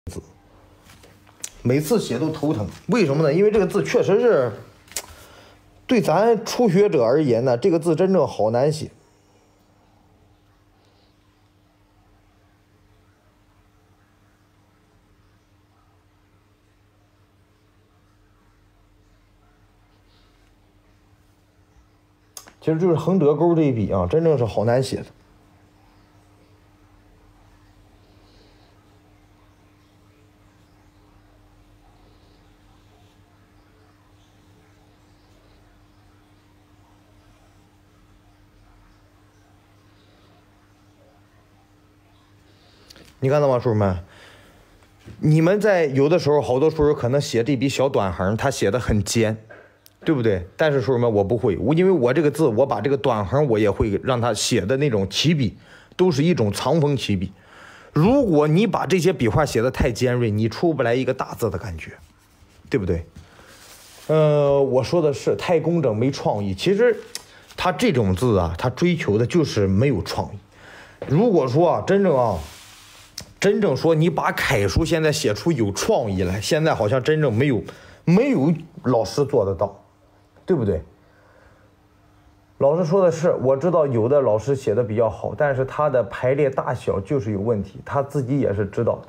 每次写都头疼，为什么呢？因为这个字确实是对咱初学者而言呢，这个字真正好难写。其实就是横折钩这一笔啊，真正是好难写的。你看到吗，叔叔们？你们在有的时候，好多叔叔可能写这笔小短横，他写的很尖。对不对？但是叔叔们，我不会，因为我这个字，我把这个短横我也会让他写的那种起笔，都是一种藏锋起笔。如果你把这些笔画写的太尖锐，你出不来一个大字的感觉，对不对？我说的是太工整没创意。其实他这种字啊，他追求的就是没有创意。如果说啊，真正说你把楷书现在写出有创意来，现在好像真正没有老师做得到。对不对？老师说的是，我知道有的老师写的比较好，但是他的排列大小就是有问题，他自己也是知道的。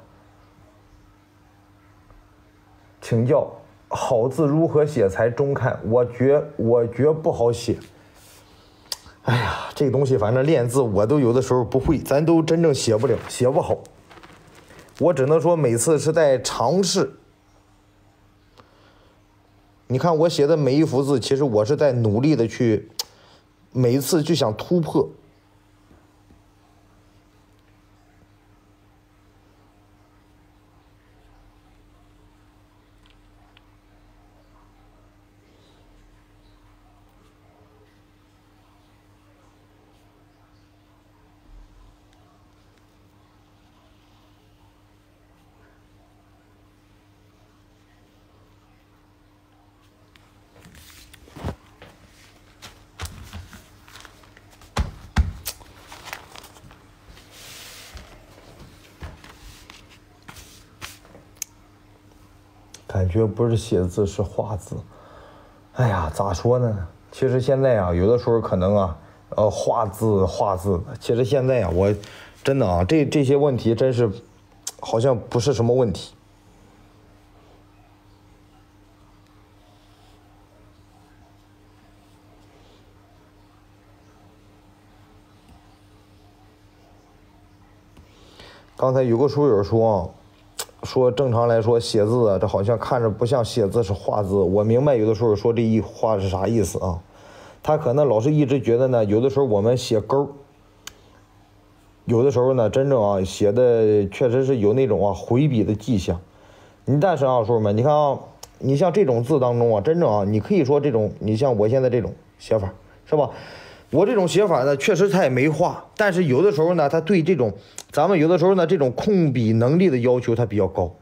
请教好字如何写才中看？我觉不好写。哎呀，这个东西反正练字我都有的时候不会，咱都真正写不了，写不好。我只能说每次是在尝试。你看我写的每一幅字，其实我是在努力的去，每一次就想突破。感觉不是写字是画字，哎呀，咋说呢？其实现在啊，有的时候可能啊，画字的。其实现在啊，我真的啊，这些问题真是，好像不是什么问题。刚才有个书友说正常来说写字啊，这好像看着不像写字是画字。我明白有的时候说这一话是啥意思啊？他可能老是一直觉得呢，有的时候我们写勾，有的时候呢真正啊写的确实是有那种啊回笔的迹象。但是啊，叔叔们，你看啊，你像这种字当中啊，真正啊，你可以说这种，你像我现在这种写法是吧？我这种写法呢，确实他也没画，但是有的时候呢，他对这种咱们有的时候呢，这种控笔能力的要求他比较高。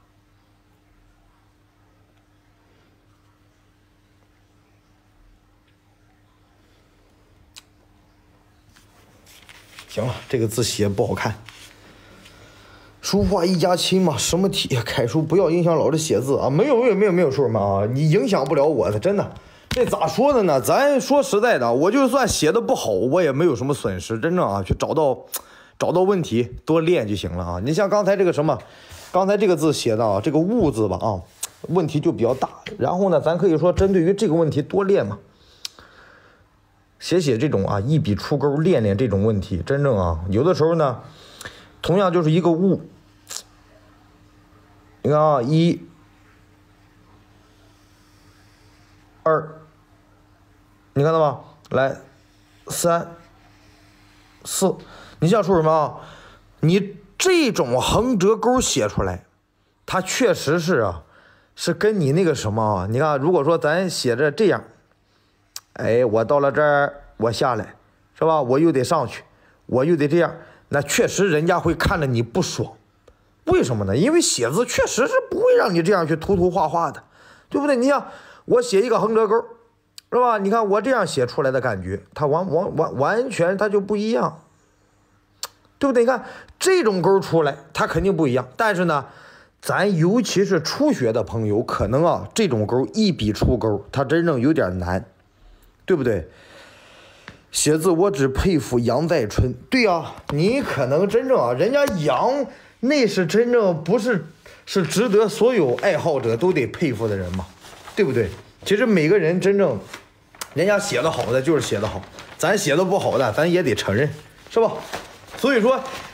行了，这个字写不好看。书画一家亲嘛，什么体楷书不要影响老师写字啊！没有，叔叔们啊，你影响不了我的，真的。这咋说的呢？咱说实在的，我就算写的不好，我也没有什么损失。真正啊，去找到问题，多练就行了啊。你像刚才这个刚才这个字写的啊，这个物字吧啊，问题就比较大。然后呢，咱可以说针对于这个问题多练嘛，写这种啊一笔出钩，练这种问题。真正啊，有的时候呢，同样就是一个物，你看啊，一、二。你看到吗？来，3、4，你想说什么啊？你这种横折钩写出来，它确实是啊，是跟你那个什么啊？你看，如果说咱写着这样，哎，我到了这儿，我下来，是吧？我又得上去，我又得这样，那确实人家会看着你不爽。为什么呢？因为写字确实是不会让你这样去涂画画的，对不对？你像我写一个横折钩。是吧？你看我这样写出来的感觉，它完全它就不一样，对不对？你看这种勾出来，它肯定不一样。但是呢， 咱尤其是初学的朋友，可能啊这种钩一笔出钩，它真正有点难，对不对？写字我只佩服杨再春。对啊，你可能真正啊，人家杨那是真正不是是值得所有爱好者都得佩服的人嘛，对不对？其实每个人真正人家写的好的就是写的好，咱写的不好的咱也得承认，是吧？所以说